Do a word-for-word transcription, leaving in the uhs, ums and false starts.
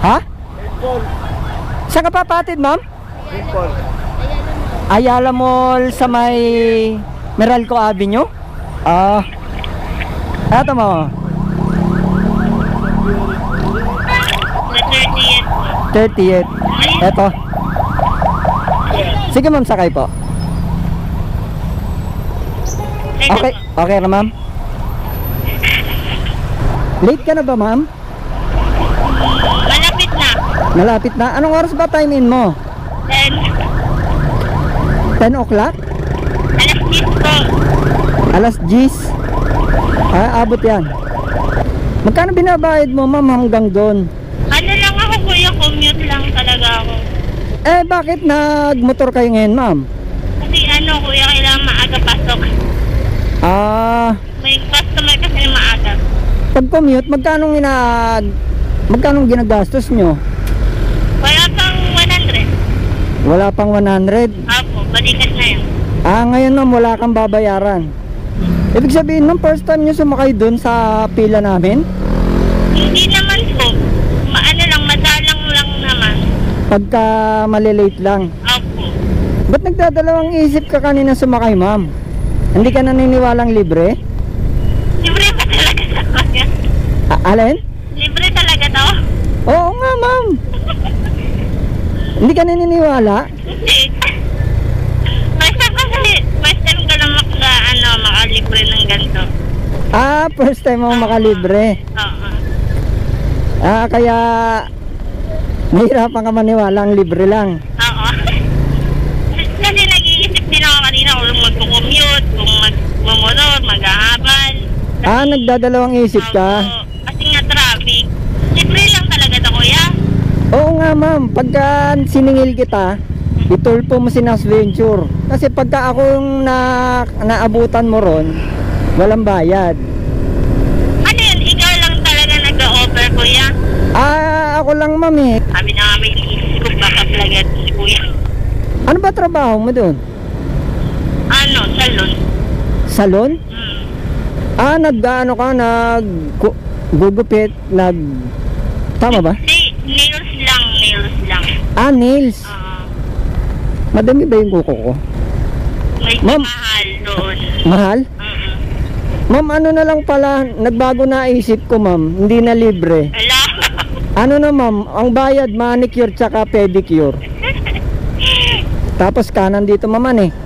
Ha? Saan ka papatid, ma'am? Ayala Mall sa may Meralco Avenue? Ah. Eto mo. thirtieth. Eto. Sige ma'am, sakay po. Okay, okay na ma'am. Late ka na ba ma'am? Malapit na. Malapit na? Anong oras ba time in mo? ten. ten o'clock? Alas ten po. Alas ten? Ah, abot yan. Magkano binabayad mo ma'am hanggang doon? Ano lang ako kuya, commute lang talaga ako. Eh bakit nagmotor kayo ngayon ma'am? Kasi ano kuya, kailangan maaga pasok. Ah, May customer kasi na maaga. pag commute, magkano ginag... Magkano ginagastos nyo? Wala pang one hundred. Wala pang one hundred? Apo, balikan na yun. Ah, ngayon ma'am, wala kang babayaran. Ibig sabihin nung first time nyo sumakay dun sa pila namin? Hindi naman po. Maano lang, madalang lang naman. Pagka malilate lang. Apo. Ba't nagdadalawang isip ka kanina sumakay ma'am? Hindi ka naniniwalang libre? Libre pa talaga sa kanya. A alin? Libre talaga to? Oo nga ma'am. Hindi ka naniniwala? Hindi. First time kasi, first time ka lang maka, ano, makalibre ng ganito. Ah, first time mo makalibre. Oo. Ah, kaya nahirapan ka maniwala ang libre lang. Oo. Kasi nag-iisip din ako kanina kung mag-commute, kung mag-motor, mag-aabal. Ah, nagdadalawang isip ka? Opo. Kasi nga traffic. Libre lang talaga to kuya. Oo nga ma'am, pagka siningil kita, itulpo mo si Nas Venture. Kasi pagka ako yung na, naabutan mo ron, walang bayad. Ano yun? Ikaw lang talaga nag-offer kuya? Ah, ako lang ma'am eh. Sabi na nga may isip ko baka plagat si kuya. Ano ba trabaho mo doon? Ano? Salon? Salon? Hmm. Ah, nag-ano ka, nag gu- gugupit, nag... Tama ba? Hindi, nails lang, nails lang. Ah, nails. Oo. Madami ba yung kuko ko? May Ma'am. mahal doon. Mahal? Mm-mm. Ma'am, ano na lang pala, nagbago na isip ko ma'am, hindi na libre. Ala. Ano na ma'am, ang bayad manicure tsaka pedicure. Tapos kanan dito maman eh.